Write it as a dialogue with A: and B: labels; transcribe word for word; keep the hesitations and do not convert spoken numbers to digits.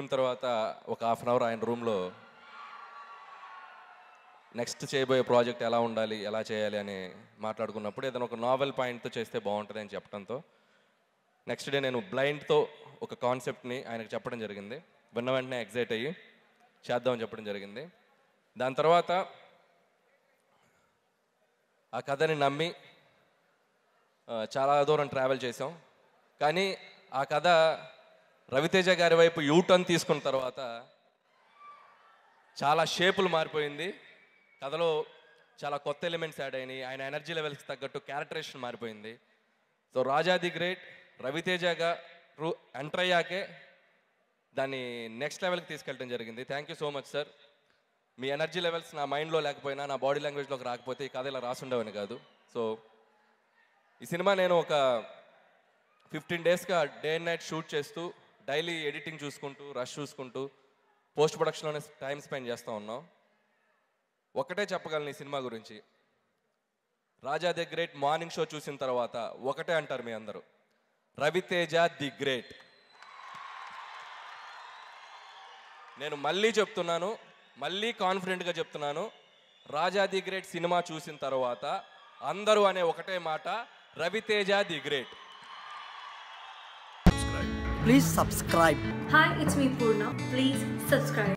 A: Supreme తర్వాత ఒక half an hour ఆయన రూమ్లో నెక్స్ట్ చేయబోయే ప్రాజెక్ట్ ఎలా ఉండాలి, ఎలా చేయాలి అని మాట్లాడుకున్నప్పుడు ఏదైనా ఒక నావెల్ పాయింట్తో చేస్తే బాగుంటుంది అని చెప్పడంతో నెక్స్ట్ డే నేను బ్లైండ్తో ఒక కాన్సెప్ట్ని ఆయనకు చెప్పడం జరిగింది. విన్న వెంటనే ఎగ్జైట్ అయ్యి చేద్దామని చెప్పడం జరిగింది. దాని తర్వాత ఆ కథని నమ్మి చాలా దూరం ట్రావెల్ చేసాం. కానీ ఆ కథ రవితేజ గారి వైపు యూటర్న్ తీసుకున్న తర్వాత చాలా షేపులు మారిపోయింది. కథలో చాలా కొత్త ఎలిమెంట్స్ యాడ్ అయినాయి. ఆయన ఎనర్జీ లెవెల్స్కి తగ్గట్టు క్యారెక్టరేషన్ మారిపోయింది. So Raja the great Ravi Teja గారు ఎంటర్ అయ్యాకే దాన్ని నెక్స్ట్ లెవెల్కి తీసుకెళ్ళడం జరిగింది. Thank you so much sir. మీ ఎనర్జీ లెవెల్స్ నా మైండ్లో లేకపోయినా, నా బాడీ లాంగ్వేజ్లోకి రాకపోతే ఈ కథ ఇలా రాసుండేవని కాదు. సో ఈ సినిమా నేను ఒక ఫిఫ్టీన్ డేస్గా డే అండ్ నైట్ షూట్ చేస్తూ డైలీ ఎడిటింగ్ చూసుకుంటూ రష్ చూసుకుంటూ పోస్ట్ ప్రొడక్షన్లోనే టైం స్పెండ్ చేస్తూ ఉన్నాం. ఒకటే చెప్పగలను ఈ సినిమా గురించి, Raja the great morning show చూసిన తర్వాత ఒకటే అంటారు మీ అందరూ, రవితేజ ది గ్రేట్. నేను మళ్ళీ చెప్తున్నాను, మళ్ళీ కాన్ఫిడెంట్గా చెప్తున్నాను, రాజా ది గ్రేట్ సినిమా చూసిన తర్వాత అందరూ అనే ఒకటే మాట, Ravi Teja the great.
B: Please subscribe.
C: Hi, it's me Purna. Please subscribe.